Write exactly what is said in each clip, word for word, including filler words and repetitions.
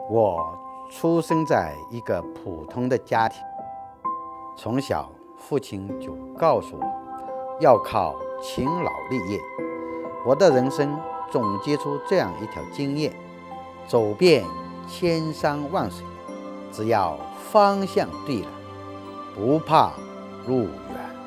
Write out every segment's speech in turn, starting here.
我出生在一个普通的家庭，从小父亲就告诉我要靠勤劳立业。我的人生总结出这样一条经验：走遍千山万水，只要方向对了，不怕路远。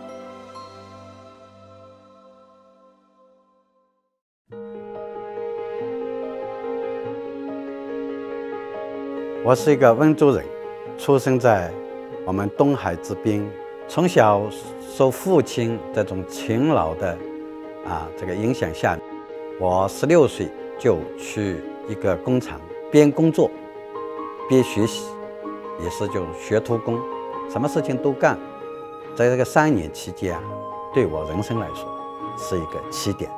我是一个温州人，出生在我们东海之滨，从小受父亲这种勤劳的啊这个影响下，我十六岁就去一个工厂边工作边学习，也是就学徒工，什么事情都干。在这个三年期间啊，对我人生来说是一个起点。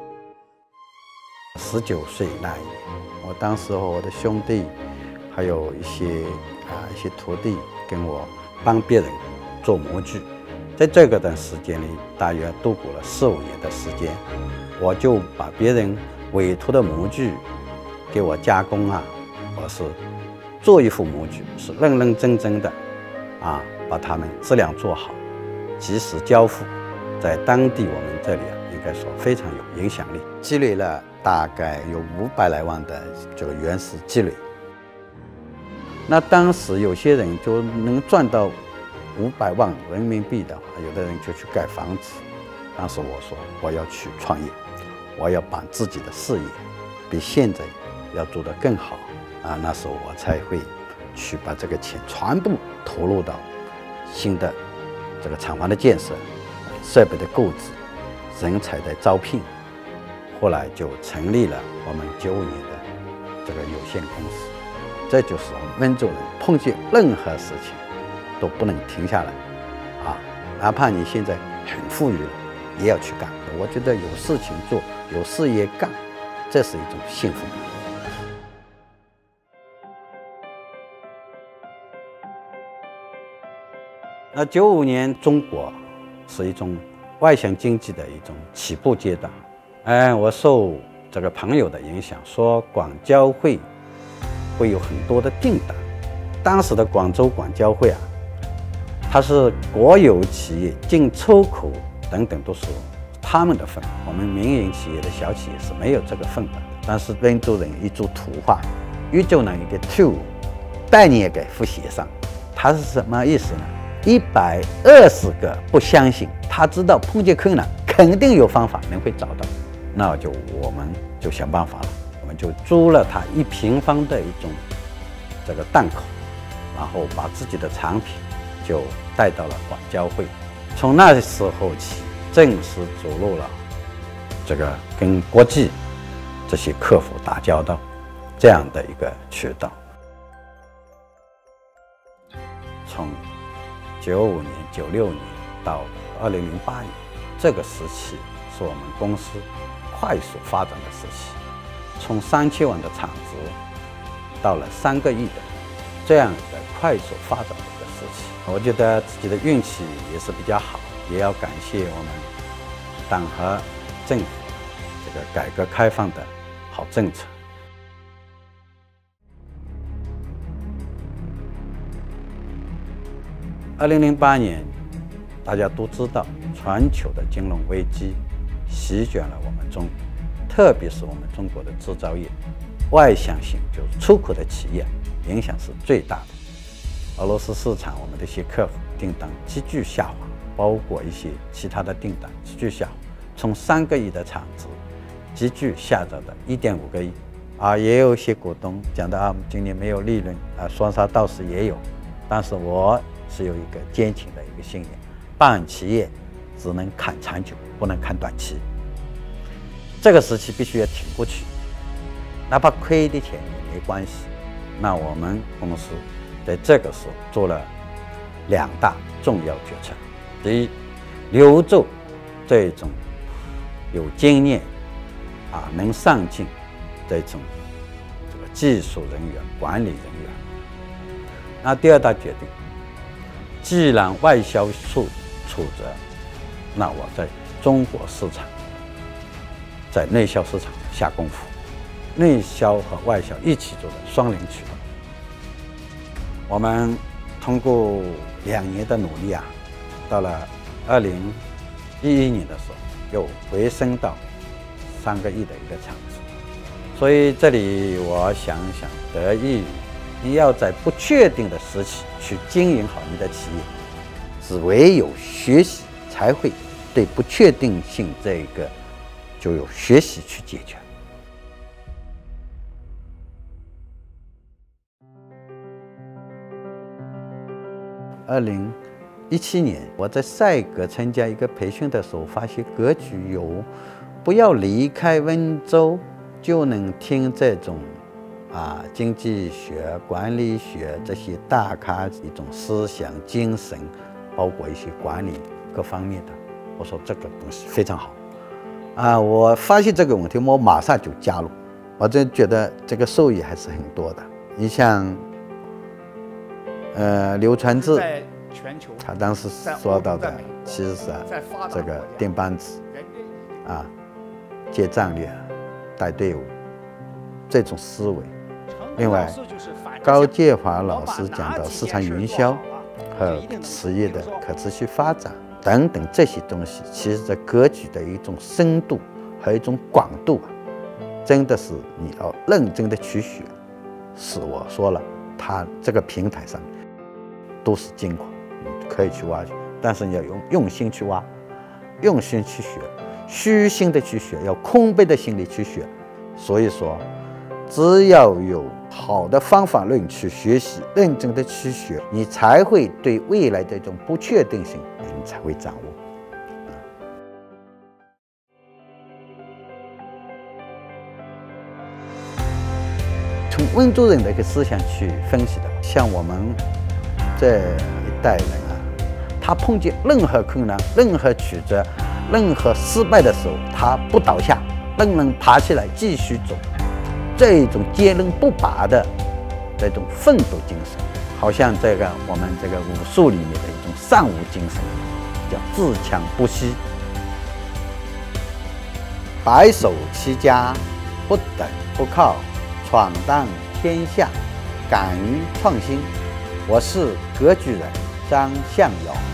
十九岁那一年，我当时和我的兄弟还有一些啊一些徒弟跟我帮别人做模具，在这个段时间里，大约度过了四五年的时间，我就把别人委托的模具给我加工啊，我是做一幅模具是认认真真的啊，把它们质量做好，及时交付，在当地我们这里啊，应该说非常有影响力，积累了大概有五百来万的这个原始积累。那当时有些人就能赚到五百万人民币的话，有的人就去盖房子。当时我说我要去创业，我要把自己的事业比现在要做得更好啊！那时候我才会去把这个钱全部投入到新的这个厂房的建设、设备的购置、人才的招聘。后来就成立了我们九五年的这个有限公司。这就是我们温州人碰见任何事情都不能停下来啊！哪怕你现在很富裕了，也要去干。我觉得有事情做，有事业干，这是一种幸福感。那九五年，中国是一种外向经济的一种起步阶段。哎，我受这个朋友的影响，说广交会会有很多的订单。当时的广州广交会啊，它是国有企业进出口等等都是他们的份，我们民营企业的小企业是没有这个份的。但是温州人一做土话，宇宙能一个土带你也给复写上，它是什么意思呢？一百二十个不相信，他知道碰见困难肯定有方法能会找到，那就我们就想办法了。我们就租了它一平方的一种这个档口，然后把自己的产品就带到了广交会。从那时候起，正式走入了这个跟国际这些客户打交道这样的一个渠道。从九五年、九六年到二零零八年，这个时期是我们公司快速发展的时期。从三千万的产值到了三个亿的这样的快速发展的一个时期，我觉得自己的运气也是比较好，也要感谢我们党和政府这个改革开放的好政策。二零零八年，大家都知道，全球的金融危机席卷了我们中国。特别是我们中国的制造业，外向性就是出口的企业，影响是最大的。俄罗斯市场，我们的一些客户订单急剧下滑，包括一些其他的订单急剧下滑，从三个亿的产值急剧下降到一点五个亿。啊，也有一些股东讲到啊，今年没有利润啊，双杀倒是也有，但是我是有一个坚挺的一个信念，办企业只能看长久，不能看短期。这个时期必须要挺过去，哪怕亏一点钱也没关系。那我们公司在这个时候做了两大重要决策：第一，留住这种有经验啊、能上进这种这个技术人员、管理人员。那第二大决定，既然外销处处责，那我在中国市场。在内销市场下功夫，内销和外销一起做的双赢渠道， 我们通过两年的努力啊，到了二零一一年的时候，又回升到三个亿的一个场次。所以这里我想想，得益于你要在不确定的时期去经营好你的企业，只唯有学习才会对不确定性这一个就有学习去解决。二零一七年，我在赛格参加一个培训的时候，发现格局有不要离开温州就能听这种啊经济学、管理学这些大咖一种思想精神，包括一些管理各方面的。我说这个东西非常好啊！我发现这个问题，我马上就加入。我真觉得这个受益还是很多的。你像。呃，刘传志，他当时说到的，其实是这个定班子啊，接战略、带队伍这种思维。另外，高建华老师讲到市场营销和企业的可持续发展等等这些东西，其实这格局的一种深度和一种广度啊，真的是你要认真的去学。是我说了，他这个平台上都是金矿，可以去挖掘，但是你要用用心去挖，用心去学，虚心的去学，要空杯的心理去学。所以说，只要有好的方法论去学习，认真的去学，你才会对未来的这种不确定性，你才会掌握。从温州人的一个思想去分析的，像我们这一代人啊，他碰见任何困难、任何曲折、任何失败的时候，他不倒下，仍能爬起来继续走，这种坚韧不拔的这种奋斗精神，好像这个我们这个武术里面的一种尚武精神，叫自强不息，白手起家，不等不靠，闯荡天下，敢于创新。我是格局人张向尧。